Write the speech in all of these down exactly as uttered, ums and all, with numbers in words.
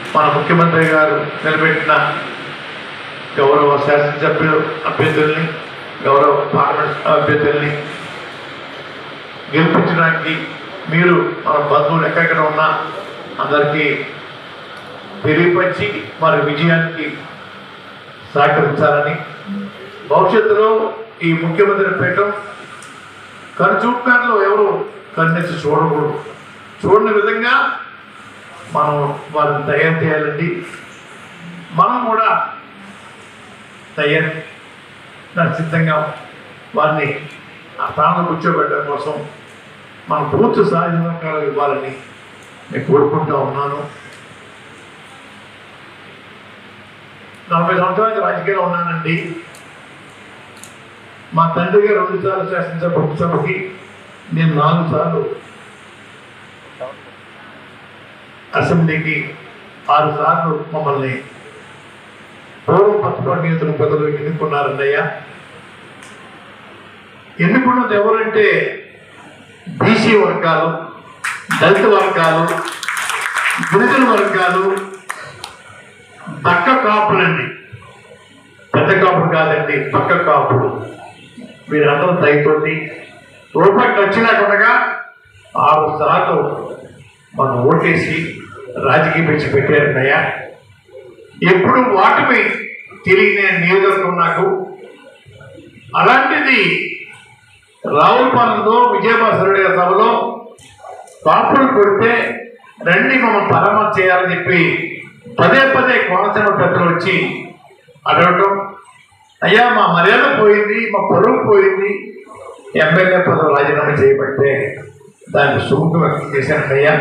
మన ముఖ్యమంత్రి గారు నిలబెట్టిన గౌరవ శాసనసభ్యులు అభ్యర్థుల్ని, గౌరవ పార్లమెంట్ అభ్యర్థుల్ని గెలిపించడానికి మీరు మన బంధువులు ఎక్కడెక్కడ ఉన్నా అందరికీ తెలియపరిచి మరి విజయానికి సహకరించాలని, భవిష్యత్తులో ఈ ముఖ్యమంత్రి పీఠం కనుచూపుకారులు ఎవరు కన్నెత్తి చూడకూడదు, చూడని విధంగా మనం వారిని తయారు చేయాలండి. మనం కూడా తయారు సిద్ధంగా వారిని ఆ స్థానంలో కూర్చోబెట్టడం కోసం మనం పూర్తి సహకారాలు ఇవ్వాలని నేను కోరుకుంటూ ఉన్నాను. నలభై సంవత్సరాలు రాజకీయాల్లో ఉన్నానండి. మా తండ్రి గారు రెండు సార్లు శాసనసభ సభకి, నేను నాలుగు సార్లు అసెంబ్లీకి, ఆరు సార్లు మమ్మల్ని పూర్వ పత్రిపాటి నియోజకవర్గ ప్రజలు ఎన్నుకున్నారన్నయ్య. ఎన్నుకున్నది ఎవరంటే బీసీ వర్గాలు, దళిత వర్గాలు, గిరిజన వర్గాలు, పక్క కాపులండి. పెద్ద కాపులు కాదండి, పక్క కాపులు. వీరందరూ దయతోటి రూపాయి ఖర్చు లేకుండా ఆరు సార్లు మనం ఓటేసి రాజకీయ పిచ్చి పెట్టారన్నయ్య. ఎప్పుడు వాటిపై తిరిగి నియోజకవర్గం నాకు. అలాంటిది రావులపాలెంలో విజయభాస్కర్ గారి సభలో కాపులు కొడితే రండి మమ్మల్ని పరామర్శ చేయాలని చెప్పి పదే పదే కోనసీమ పెద్దలు వచ్చి అడగటం, అయ్యా మా మర్యాద పోయింది, మా పరువు పోయింది, ఎమ్మెల్యే పదవి రాజీనామా చేయబట్టే దానికి సుముఖం వ్యక్తం చేశానయ్యా.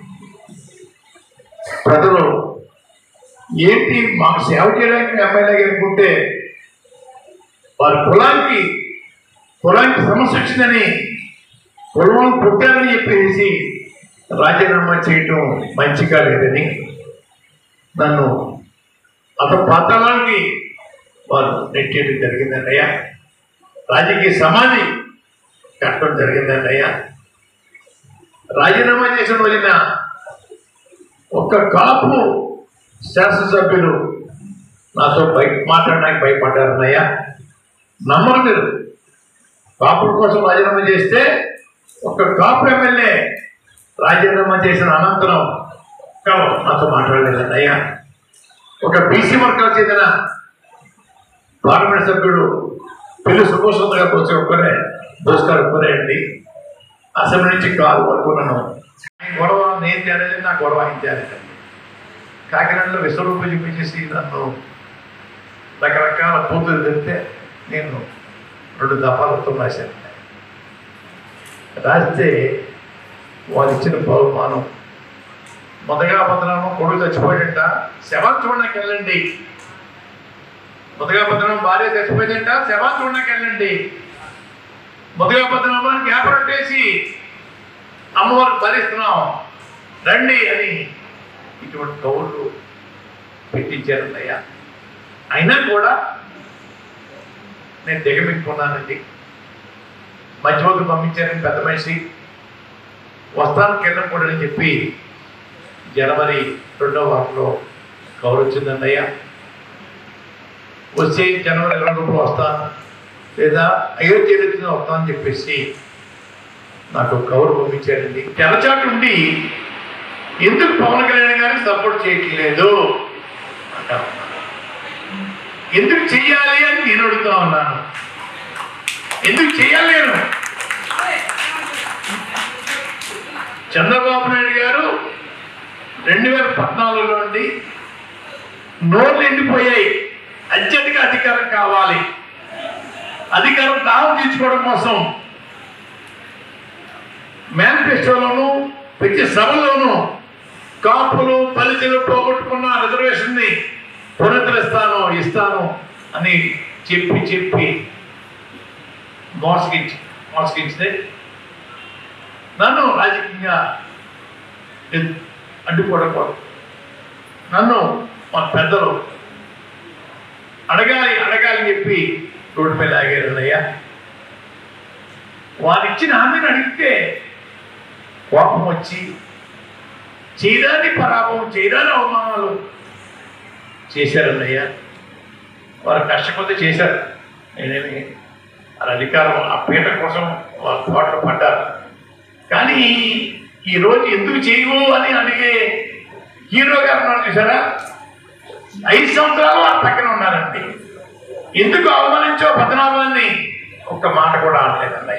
ప్రజలు ఏంటి మాకు సేవ చేయడానికి ఎమ్మెల్యే అనుకుంటే వారి కులానికి కులానికి సమస్య వచ్చిందని కులం పుట్టారని చెప్పేసి రాజీనామా చేయటం మంచిగా లేదని నన్ను అత పాతాళానికి వారు నెట్టేయడం జరిగిందన్నయ్య. రాజకీయ సమాధి కట్టడం జరిగిందన్నయ్య. రాజీనామా చేసిన వలన ఒక్క కాపు శాసనసభ్యులు నాతో బయట మాట్లాడడానికి భయపడ్డారన్నయ్య. నమ్మరు మీరు. కాపుల కోసం రాజీనామా చేస్తే ఒక కాపు ఎమ్మెల్యే రాజీనామా చేసిన అనంతరం నాతో మాట్లాడలేదన్నయ్య. ఒక బీసీ వర్గాలకు చెందిన పార్లమెంట్ సభ్యుడు పెళ్లి సుభోషంగా వచ్చే ఒక్కరే దోస్కారు ఒక్కరే అండి. అసెంబ్లీ నుంచి కాలు పడుకున్నాను. గొడవ నేను తేలేదు, నా గొడవ ఆయన తేలేదండి. కాకినాడలో విశ్వరూపం చూపించేసి నన్ను రకరకాల పూతులు తెస్తే నేను రెండు దఫాలతో రాశాను. రాస్తే వాళ్ళు ఇచ్చిన బహుమానం మొదగా పత్రనామం కొడుకు చచ్చిపోయిందంట, శవాన్ని చూడడానికి వెళ్ళండి. మొదగా పత్రనామం భార్య చచ్చిపోయిందంట, శవాన్ని చూడడానికి వెళ్ళండి. మొదగా పత్రనామానికి ఏర్పాటు చేసి అమ్మవారికి భరిస్తున్నాం రండి అని ఇటువంటి కౌళ్ళు పెట్టించారన్నయ్య. అయినా కూడా నేను దిగమిట్టుకున్నానండి. మధ్యవర్తులు పంపించారని పెద్ద మనిషి వస్తాను కింద కూడా అని చెప్పి జనవరి రెండవ వారంలో కౌరు వచ్చిందన్నయ్య. వచ్చే జనవరి ఇరవై రూపాయలు వస్తాను లేదా అయోధ్య వచ్చిన వస్తానని చెప్పేసి నాకు కౌరు పంపించారండి. తెరచాటు ఉండి ఎందుకు పవన్ కళ్యాణ్ గారికి సపోర్ట్ చేయట్లేదు అంటారు. ఎందుకు చెయ్యాలి అని నేను అడుగుతా ఉన్నాను. ఎందుకు చెయ్యాలి? నేను చంద్రబాబు నాయుడు గారు రెండు వేల పద్నాలుగులో నుండి నోట్లు ఎండిపోయాయి, అర్జెంటుగా అధికారం కావాలి, అధికారం దాహం తీర్చుకోవడం కోసం మేనిఫెస్టోలోను ప్రతి సభలోనూ కాపులు దళితులు పోగొట్టుకున్న రిజర్వేషన్ని పునరుద్ధరిస్తాను ఇస్తాను అని చెప్పి చెప్పి మోసగించి మోసగించితే నన్ను రాజకీయంగా అడ్డుకోవడం, నన్ను మా పెద్దలు అడగాలి అడగాలి చెప్పి రోడ్డుపై లాగారన్నయ్య. వారు ఇచ్చిన హామీని అడిగితే కోపం వచ్చి చేయరాని పరాభవం, చేయరాని అవమానాలు చేశారన్నయ్య. వారు కష్టపడి చేశారు. నేనేమి వాళ్ళ అధికారం ఆ పీట కోసం వాళ్ళ పాటలు పడ్డారు. కానీ ఈరోజు ఎందుకు చేయవు అని అడిగే హీరో గారు ఉన్నారు చూసారా, ఐదు సంవత్సరాలు వాళ్ళ పక్కన ఉన్నారండి. ఎందుకు అవమానించో పద్మనాభాన్ని ఒక్క మాట కూడా అనలేదన్నయ్య.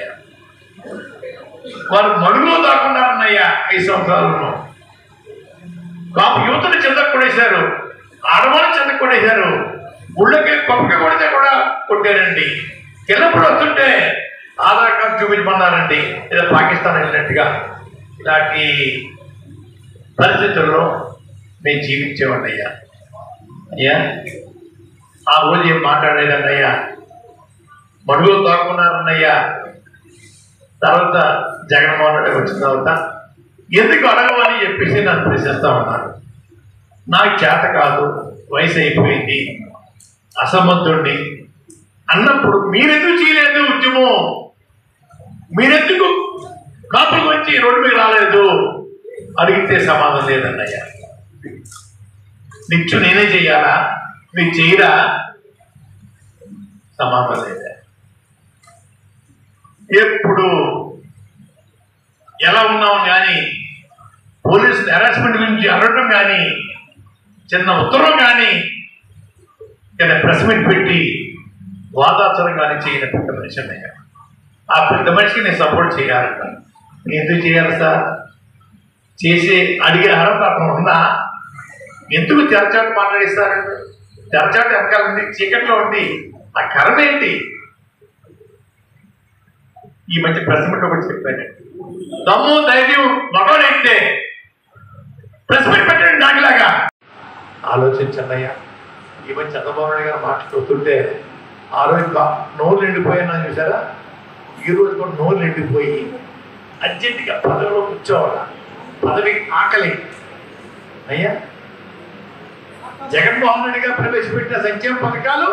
వారు మడుగులో దాక్కున్నారన్నయ్య. ఐదు సంవత్సరాలను కాపు యువతను చెందకు కొడేశారు, ఆడవాళ్ళు చెందకు కొడేశారు, గుళ్ళకి పక్క కొడితే కూడా కొట్టారండి. చిన్నప్పుడు వస్తుంటే ఆధార్ కార్డు చూపించమన్నారండి, ఏదో పాకిస్తాన్ వెళ్ళినట్టుగా. ఇలాంటి పరిస్థితుల్లో మేము జీవించేవాడి అయ్యా. అయ్యా ఆ రోజు ఏం మాట్లాడలేదన్నయ్యా, మడుగులో దాక్కున్నారన్నయ్యా. తర్వాత జగన్మోహన్ రెడ్డి వచ్చిన తర్వాత ఎందుకు అడగవని చెప్పేసి నన్ను ప్రశ్నిస్తా ఉన్నారు. నాకు చేత కాదు, వయసు అయిపోయింది, అసమర్థుడిని అన్నప్పుడు మీరెందుకు చేయలేదు ఉద్యమం, మీరెందుకు కాపుల గురించి రోడ్డు మీద రాలేదు అడిగితే సమాధానం లేదన్నయ్య. నిత్యం నేనే చెయ్యాలా, మీరు చేయరా, సమాధానం లేదా. ఎప్పుడు ఎలా ఉన్నాం కానీ పోలీసు హెరాస్మెంట్ గురించి అడగడం కానీ, చిన్న ఉత్తరం కానీ, లేదా ప్రెస్ మీట్ పెట్టి వాదాచరం కానీ చేయని పెద్ద మనిషి అన్నయ్య. ఆ పెద్ద మనిషికి నేను సపోర్ట్ చేయాలంట. నేను ఎందుకు చేయాలి సార్? చేసే అడిగే అర్హత అతను ఉన్నా ఎందుకు తెరచాటు మాట్లాడిస్తారు? తెరచాటు వెనకాల ఉంది, చీకట్లో ఉంది, ఆ కర్మ ఏంటి? ఈ మధ్య ప్రెస్ మీట్ ఒకటి చెప్పాను, దమ్ము ధైర్యం మగవాడైతే ప్రెస్ మీట్ పెట్టండి నాకులాగా. ఆలోచించన్నయ్యా. ఈ మధ్య చంద్రబాబు నాయుడు గారు మాట్లాడుతుంటే ఆ రోజు నోరు నిండిపోయాను చూసారా, ఈ రోజు కూడా నోరు నిండిపోయి అర్జెంటుగా పదవిలో కూర్చోవాలా, పదవి ఆకలి. అయ్యా జగన్మోహన్ రెడ్డి గారు ప్రవేశపెట్టిన సంక్షేమ పథకాలు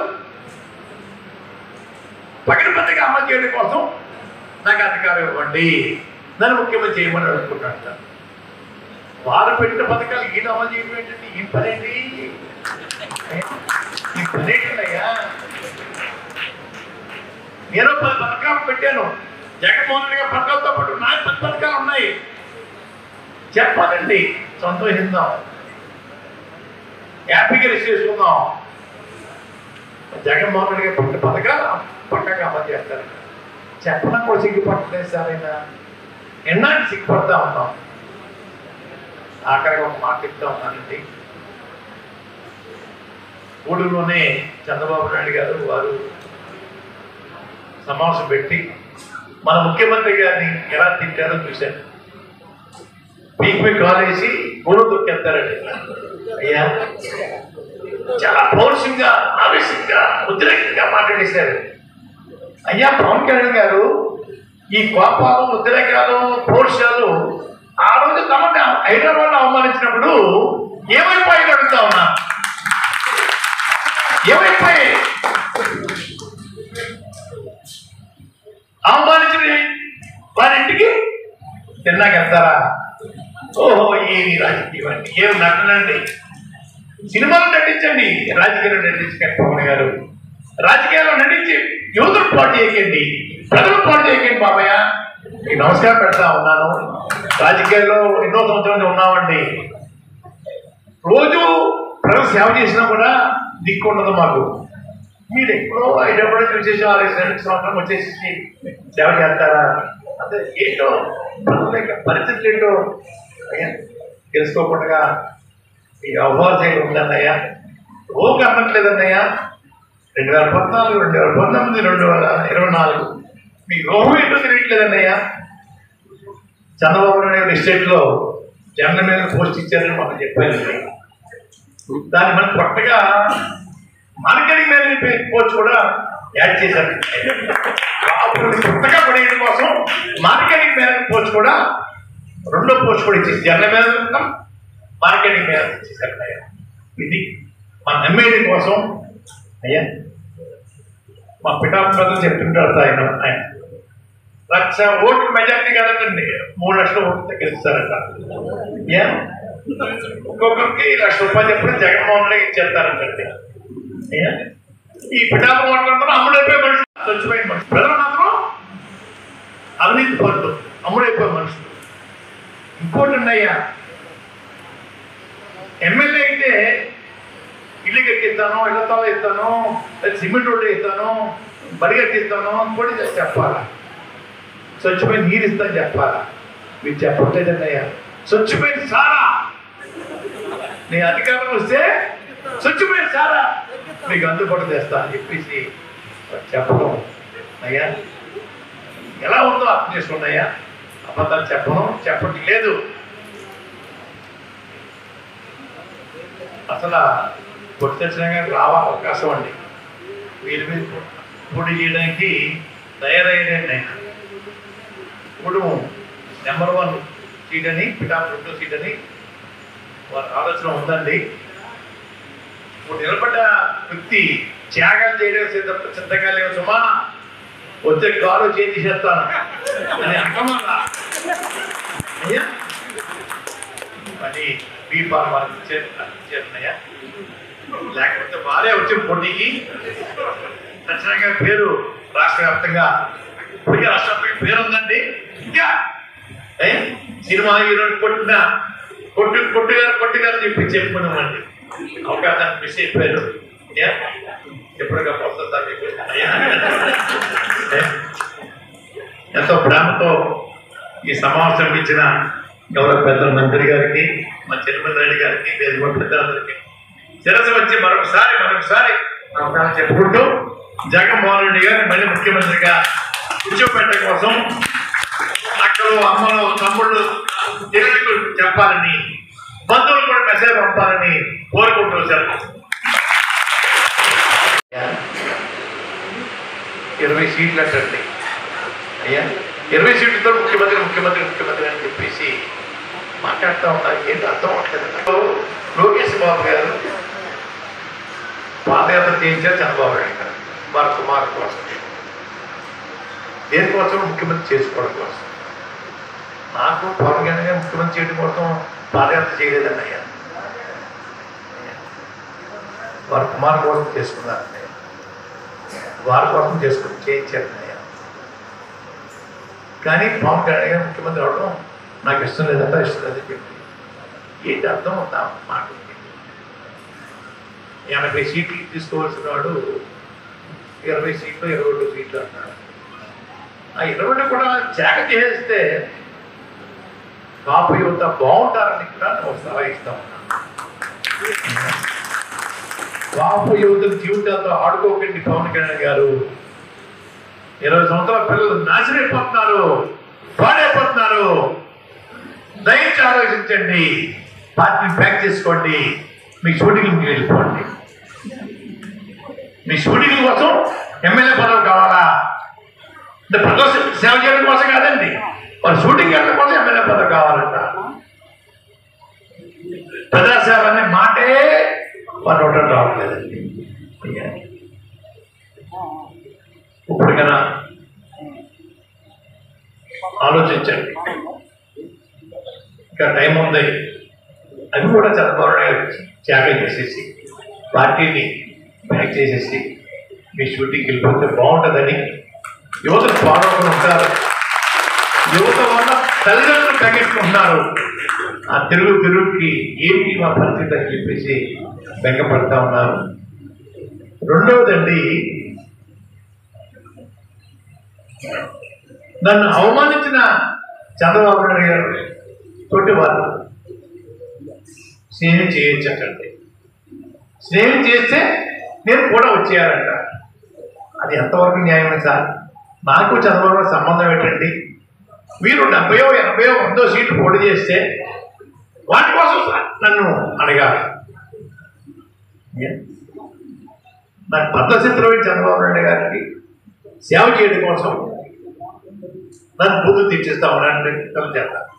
పకడ్బందీగా అమలు చేయడం కోసం నాకు అధికారం ఇవ్వండి, నన్ను ముఖ్యమంత్రి చేయమని అడుగుతున్నాను. వారు పెట్టిన పథకాలు ఈయన అమలు చేయడం ఏంటంటే ఈ పనేంటి, ఈ పనేంటయ్యా. నేను పది పథకాలు పెట్టాను, జగన్మోహన్ రెడ్డి గారి పథకాలతో పాటు నాకు పది పథకాలు ఉన్నాయి. చెప్పాలండి, సంతోషిద్దాం, హ్యాపీగా రిసీవ్ చేసుకుందాం. జగన్మోహన్ రెడ్డి గారు పెట్టిన పథకాలు పక్కగా అమలు చేస్తారు. చెప్పడం కూడా సిగ్గుపడలేదు సార్. అయినా ఎన్నాళ్ళు సిగ్గుపడతా ఉన్నాం. ఆఖరిగా ఒక మాట చెప్తా ఉన్నానండి. ఊళ్ళోనే చంద్రబాబు నాయుడు గారు వారు సమావేశం పెట్టి మన ముఖ్యమంత్రి గారిని ఎలా తింటారో చూశాను. పీపీ కాలేసి గోడు తొక్కేస్తారండి. అయ్యా చాలా పౌరుషంగా, ఆవేశంగా, ఉద్రేకంగా మాట్లాడేశారు. అయ్యా పవన్ కళ్యాణ్ గారు ఈ కోపాలు, ఉద్రేకాలు, పౌరుషాలు ఆ రోజు తమని హైదరాబాద్ అవమానించినప్పుడు ఏమైపోయి అడుగుతా ఉన్నా, ఏమైపోయి అవమానించిన వారింటికి తిన్నాకెళ్తారా? ఓహో ఏమి రాజకీయం అండి, ఏమి నటనండి. సినిమాలు నటించండి, రాజకీయాలు నటించకండి. పవన్ గారు రాజకీయాల్లో నటించి యువతను పాటు చేయకండి, ప్రజలు పాటు చేయకండి. బాబయ్య మీకు నమస్కారం పెడతా ఉన్నాను. రాజకీయాల్లో ఎన్నో సంవత్సరాలు ఉన్నామండి. రోజు ప్రజలు సేవ చేసినా కూడా దిక్కు ఉండదు మాకు. మీరు ఎప్పుడో ఐదప్పుడు చూసేసి ఆరు రెండు సంవత్సరం వచ్చేసి సేవ చేస్తారా? అదే ఏంటో పరిస్థితులు ఏంటో తెలుసుకోకుండా ఈ అవకాశం ఉందన్నయ్యా. ఓకే అన్నట్లేదన్నయ్యా. రెండు వేల పద్నాలుగు రెండు వేల పంతొమ్మిది రెండు వేల ఇరవై నాలుగు మీ రోహం ఏంటో తెలియట్లేదన్నయ్యా. చంద్రబాబు నాయుడు ఎస్టేట్లో జగన్ మీద పోస్ట్ ఇచ్చారని మనం చెప్పారండి. దాన్ని మనం కొత్తగా మార్కెటింగ్ మేనేజ్మెంట్ పోస్ట్ కూడా యాడ్ చేశారు. కొత్తగా పడేయడం కోసం మార్కెటింగ్ మేనేజ్మెంట్ పోస్ట్ కూడా రెండో పోస్ట్ కూడా ఇచ్చేసి జగన్ మీద మార్కెటింగ్ మేనేజ్మెంట్ ఇచ్చేసారు. అయ్యా ఇది మన ఎమ్మెల్యే కోసం. అయ్యా మా పిఠాపురం చెప్తుంటారు ఆయన ఆయన లక్ష ఓట్లు మెజార్టీ కాదండి, మూడు లక్షల ఓట్లు గెలుస్తారట. ఒక్కొక్కరికి లక్ష రూపాయలు చెప్పిన జగన్మోహన్ రెడ్డి ఇచ్చేస్తారంటే ఈ పిఠాపురం మాట్లాడుతున్నా అమ్ముడైపోయే మనుషులు, చచ్చిపోయిన మనుషులు. ప్రజలు మాత్రం అవినీతి పనులు, అమ్ముడైపోయే మనుషులు. ఇంకోటి ఉన్నాయ్యా, ఎమ్మెల్యే అయితే ఇల్లు కట్టిస్తాను, ఇళ్ల తాళ ఇస్తాను, సిమెంట్ రోడ్డు ఇస్తాను, బడి కట్టిస్తాను ఇంకోటి చెప్పాలా, స్వచ్ఛమైన నీరు ఇస్తాను చెప్పాలా. మీరు చెప్పట్లేదన్నయ్యా. స్వచ్ఛమైన సారా, నీ అధికారం వస్తే స్వచ్ఛమైన సారా మీకు అందుబాటు చేస్తా అని చెప్పేసి చెప్పడం అయ్యా ఎలా ఉందో అర్థం చేసుకున్నాయా. అబద్ధాలు చెప్పడం చెప్పట్లేదు. అసలు పొట్టి తెచ్చినా రావా అవకాశం అండి. వీరి మీద పోటీ చేయడానికి తయారయ్యాడండి. ఇప్పుడు నెంబర్ వన్ సీట్ అని, పిఠాపురం రెండో సీట్ అని వారి ఆలోచన ఉందండి. ఇప్పుడు నిలబడ్డ వ్యక్తి త్యాగాలు చేయడం సిద్ధ సిద్ధంగా లేవు సుమా, వచ్చే కారు చేంజ్ చేస్తాను అని అర్థమల్లా అయ్యా. మరి బీ ఫార్మర్ చేస్తున్నాయా, లేకపోతే వారే వచ్చే పోటీకి ఖచ్చితంగా పేరు రాష్ట్ర వ్యాప్తంగా ఇప్పటికే రాష్ట్ర వ్యాప్తంగా పేరు ఉందండి. ఇంకా సినిమా హీరో కొట్టిన కొట్టు కొట్టుగారు కొట్టుగారు చెప్పి చెప్పుకున్నామండి. అవకాశాన్ని మిస్ అయిపోయారు. ఎప్పటికప్పుడు వస్తుందా మీకు ఎంతో ప్రేమతో ఈ సమావేశం ఇచ్చిన గౌరవ పెద్దల మంత్రి గారికి, మా చిరుమల రెడ్డి గారికి, వేదిక పెద్దలందరికీ శిరస్సు వచ్చి మరొకసారి మరొకసారి చెప్పుకుంటూ జగన్మోహన్ రెడ్డి గారిని మళ్ళీ ముఖ్యమంత్రిగా కూర్చోపెట్టడం కోసం అక్కలు, అమ్మలు, తమ్ముళ్ళు, తెలుగు చెప్పాలని, బంధువులు కూడా మెసేజ్ పంపాలని కోరుకుంటూ సార్. ఇరవై సీట్లు అంటండి అయ్యా. ఇరవై సీట్లతో ముఖ్యమంత్రి ముఖ్యమంత్రి ముఖ్యమంత్రి అని చెప్పేసి మాట్లాడుతూ ఉన్నారు. ఏంటి అర్థం అవట్లేదు. లోకేష్ బాబు గారు పాదయాత్ర చేయించారు చంద్రబాబు నాయుడు గారు వారి కుమారు కోసం. దేనికోసం? ముఖ్యమంత్రి చేసుకోవడం కోసం. నాకు పవన్ కళ్యాణ్ గారు ముఖ్యమంత్రి చేయడం కోసం పాదయాత్ర చేయలేదండి అయ్యా. వారి కుమారు కోసం చేసుకున్నారు, వారి కోసం చేసుకుని చేయించారు అయ్యా. కానీ పవన్ కళ్యాణ్ గారు ముఖ్యమంత్రి అవడం నాకు ఇష్టం లేదంతా ఇష్టం లేదని చెప్పి ఏంటి అర్థం ఉందా మాట. ఎనభై సీట్లు తీసుకోవాల్సిన వాడు ఇరవై సీట్లు ఇరవై రెండు సీట్లు అన్నాడు. ఆ ఇరవై కూడా త్యాగ చేస్తే కాపు యువత బాగుంటారని కూడా నేను సలహా ఇస్తా ఉన్నాను. కాపు యువత జీవితాలతో ఆడుకోకండి పవన్ కళ్యాణ్ గారు. ఇరవై సంవత్సరాల పిల్లలు నాశనం అయిపోతున్నారు, పాడైపోతున్నారు. దయచేసి ఆలోచించండి, పార్టీని ప్యాక్ చేసుకోండి, మీ షూటింగ్కి వెళ్ళిపోండి. మీ షూటింగ్ కోసం ఎమ్మెల్యే పదవి కావాలా అంటే ప్రజల సేవ చేయడం కోసం కాదండి, వాళ్ళ షూటింగ్ వెళ్ళడం కోసం ఎమ్మెల్యే పదవి కావాలంట. ప్రజాసేవ అనే మాటే వాళ్ళు ఒకటి రావట్లేదండి. ఇప్పటికైనా ఆలోచించండి, ఇంకా టైం ఉంది. అది కూడా చంద్రబాబు నాయుడు త్యాగం చేసేసి పార్టీని బ్యాక్ చేసేసి మీ షూటింగ్కి వెళ్ళిపోతే బాగుంటుందని యువత పాడవకుండా ఉంటారు. యువత వల్ల తల్లిదండ్రులు తగ్గించుకుంటున్నారు. ఆ తిరుగు తిరుగుకి ఏంటి మా పరిస్థితి అని చెప్పేసి బెంగపడతా ఉన్నారు. రెండవదండి, నన్ను అవమానించిన చంద్రబాబు నాయుడు గారు తోటి వారు స్నేహం చేయొచ్చండి. స్నేహం చేస్తే నేను కూడా వచ్చేయాలంట. అది ఎంతవరకు న్యాయమే సార్? నాకు చంద్రబాబు సంబంధం ఏంటండి? మీరు డెబ్బయో ఎనభయో వందో సీట్లు పోటీ చేస్తే వాటి కోసం నన్ను అడగాలి. నాకు పద్ధతిలో చంద్రబాబు నాయుడు గారికి సేవ చేయడం కోసం నన్ను బూతులు తెచ్చిస్తా ఉన్నాను చేస్తాను.